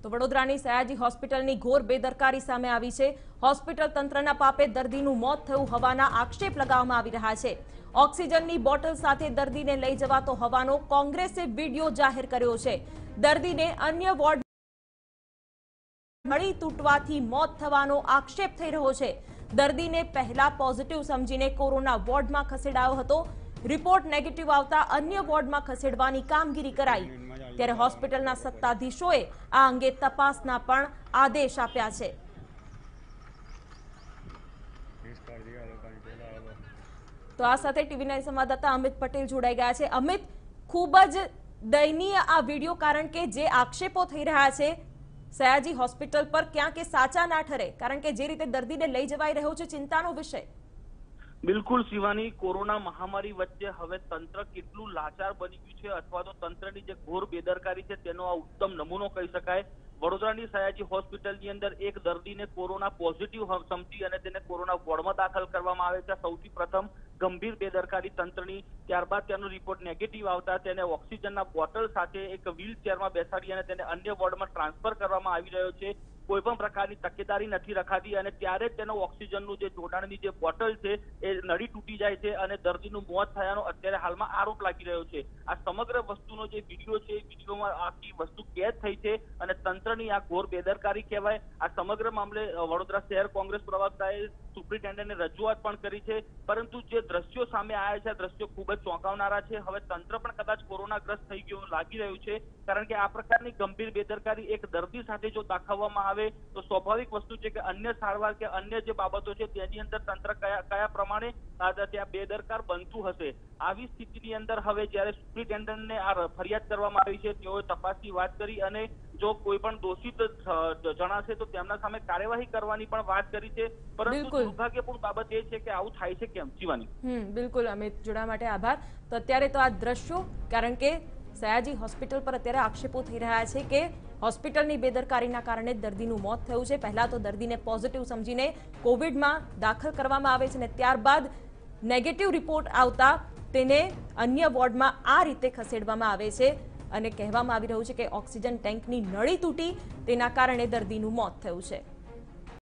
તો વડોદરાની સયાજી હોસ્પિટલની ઘોર બેદરકારી સામે આવી છે। હોસ્પિટલ તંત્રના પાપે દર્દીનું મોત થયું હોવાના આક્ષેપ લગાવવામાં આવી રહ્યા છે। ઓક્સિજનની બોટલ સાથે દર્દીને લઈ જવાતો હોવાનો કોંગ્રેસે વિડિયો જાહેર કર્યો છે। દર્દીને અન્ય વોર્ડ નળી તૂટવાથી મોત થવાનો આક્ષેપ થઈ રહ્યો છે। દર્દીને પહેલા પોઝિટિવ સમજીને કોરોના વોર્ડમાં ખસેડાયો હતો। રિપોર્ટ નેગેટિવ આવતા અન્ય વોર્ડમાં ખસેડવાની કામગીરી કરાઈ। ત્યારે હોસ્પિટલના સત્તાધીશોએ આ અંગે તપાસના પણ આદેશ આપ્યા છે। તો આ સાથે ટીવી9 સંવાદદાતા અમિત પટેલ જોડાઈ ગયા છે। અમિત, ખૂબ જ દયનીય આ વિડીયો, કારણ કે જે આક્ષેપો થઈ રહ્યા છે સયાજી હોસ્પિટલ પર ક્યાં કે સાચા ના ઠરે, કારણ કે જે રીતે દર્દીને લઈ જવાઈ રહ્યો છે ચિંતાનો વિષય। બિલકુલ શિવાની, કોરોના મહામારી વચ્ચે હવે તંત્ર કેટલું લાચાર બની ગયું છે અથવા તો તંત્રની જે ઘોર બેદરકારી છે તેનો આ ઉત્તમ નમૂનો કહી શકાય। વડોદરાની સયાજી હોસ્પિટલની અંદર એક દર્દીને કોરોના પોઝિટિવ સમજી અને તેને કોરોના વોર્ડમાં દાખલ કરવામાં આવે છે। સૌથી પ્રથમ ગંભીર બેદરકારી તંત્રની, ત્યારબાદ તેનો રિપોર્ટ નેગેટિવ આવતા તેને ઓક્સિજનના બોટલ સાથે એક વ્હીલચેરમાં બેસાડી અને તેને અન્ય વોર્ડમાં ટ્રાન્સફર કરવામાં આવી રહ્યો છે। કોઈ પણ પ્રકારની તકેદારી નથી રખાતી અને ત્યારે જ તેનો ઓક્સિજનનું જે જોડાણની જે બોટલ છે એ નળી તૂટી જાય છે અને દર્દીનું મોત થયાનો અત્યારે હાલમાં આરોપ લાગી રહ્યો છે। આ સમગ્ર વસ્તુનો જે વિડીયો છે એ વિડીયોમાં આખી વસ્તુ કેદ થઈ છે અને તંત્રની આ ઘોર બેદરકારી કહેવાય। આ સમગ્ર મામલે વડોદરા શહેર કોંગ્રેસ પ્રવક્તાએ સુપ્રિન્ટેન્ડન્ટને રજૂઆત પણ કરી છે, પરંતુ જે દ્રશ્યો સામે આવ્યા છે આ દ્રશ્યો ખૂબ જ ચોંકાવનારા છે। હવે તંત્ર પણ કદાચ કોરોનાગ્રસ્ત થઈ ગયું લાગી રહ્યું છે, કારણ કે આ પ્રકારની ગંભીર બેદરકારી એક દર્દી સાથે જો દાખવવામાં આવે તો સ્વાભાવિક વસ્તુ છે કે અન્ય સારવાર કે અન્ય જે બાબતો છે તેની અંદર તંત્ર કયા પ્રમાણે ત્યાં બેદરકાર બનતું હશે। આવી સ્થિતિની અંદર હવે જ્યારે સુપ્રિન્ટેન્ડન્ટને આ ફરિયાદ કરવામાં આવી છે તેઓએ તપાસની વાત કરી અને જો કોઈ પણ દોષિત જણાશે તો તેમના સામે કાર્યવાહી કરવાની પણ વાત કરી છે, પરંતુ દુર્ભાગ્યપૂર્ણ બાબત એ છે કે આવું થાય છે કેમ શિવાની। બિલકુલ અમિત, જોડાવા માટે આભાર। તો અત્યારે તો આ દ્રશ્યો, કારણ કે સયાજી હોસ્પિટલ પર અત્યારે આક્ષેપો થઈ રહ્યા છે કે હોસ્પિટલની બેદરકારીના કારણે દર્દીનું મોત થયું છે। પહેલા તો દર્દીને પોઝિટિવ સમજીને કોવિડમાં દાખલ કરવામાં આવે છે અને ત્યારબાદ નેગેટિવ રિપોર્ટ આવતા તેને અન્ય વોર્ડમાં આ રીતે ખસેડવામાં આવે છે અને કહેવામાં આવી રહ્યું છે કે ઓક્સિજન ટેન્કની નળી તૂટી તેના કારણે દર્દીનું મોત થયું છે।